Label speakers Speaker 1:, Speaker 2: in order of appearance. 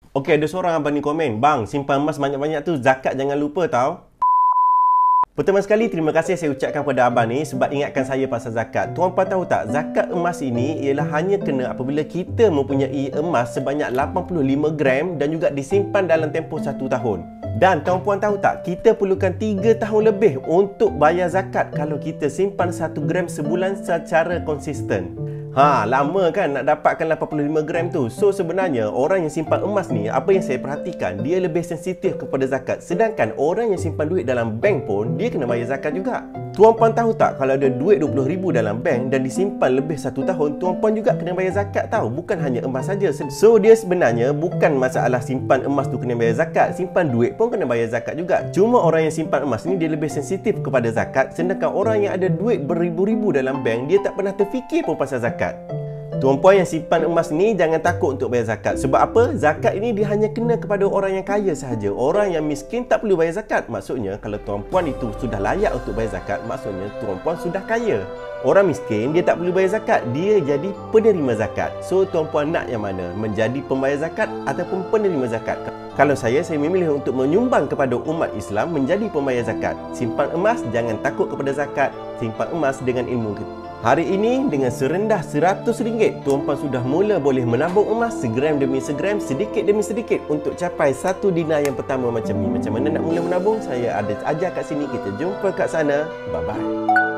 Speaker 1: Okey, ada seorang abang ni komen, "Bang, simpan emas banyak-banyak tu, zakat jangan lupa tau." Pertama sekali, terima kasih saya ucapkan kepada abang ni sebab ingatkan saya pasal zakat. Tuan-puan tahu tak, zakat emas ini ialah hanya kena apabila kita mempunyai emas sebanyak 85 gram dan juga disimpan dalam tempoh 1 tahun. Dan tuan-puan tahu tak, kita perlukan 3 tahun lebih untuk bayar zakat kalau kita simpan 1 gram sebulan secara konsisten. Lama kan nak dapatkan 85 gram tu. So sebenarnya orang yang simpan emas ni, apa yang saya perhatikan, dia lebih sensitif kepada zakat. Sedangkan orang yang simpan duit dalam bank pun, dia kena bayar zakat juga. Tuan-puan tahu tak, kalau ada duit 20,000 dalam bank dan disimpan lebih 1 tahun, tuan-puan juga kena bayar zakat tahu. Bukan hanya emas saja. So dia sebenarnya bukan masalah simpan emas tu kena bayar zakat, simpan duit pun kena bayar zakat juga. Cuma orang yang simpan emas ni dia lebih sensitif kepada zakat, sedangkan orang yang ada duit beribu-ribu dalam bank, dia tak pernah terfikir pun pasal zakat. Tuan-puan yang simpan emas ni jangan takut untuk bayar zakat. Sebab apa? Zakat ini dia hanya kena kepada orang yang kaya sahaja. Orang yang miskin tak perlu bayar zakat. Maksudnya kalau tuan-puan itu sudah layak untuk bayar zakat, maksudnya tuan-puan sudah kaya. Orang miskin dia tak perlu bayar zakat, dia jadi penerima zakat. So tuan-puan nak yang mana? Menjadi pembayar zakat ataupun penerima zakat? Kalau saya memilih untuk menyumbang kepada umat Islam menjadi pembayar zakat. Simpan emas, jangan takut kepada zakat. Simpan emas dengan ilmu kita. Hari ini dengan serendah RM100, tuan-puan sudah mula boleh menabung emas segram demi segram, sedikit demi sedikit untuk capai 1 dinar yang pertama macam ni. Macam mana nak mula menabung? Saya ada ajar kat sini, kita jumpa kat sana. Bye-bye.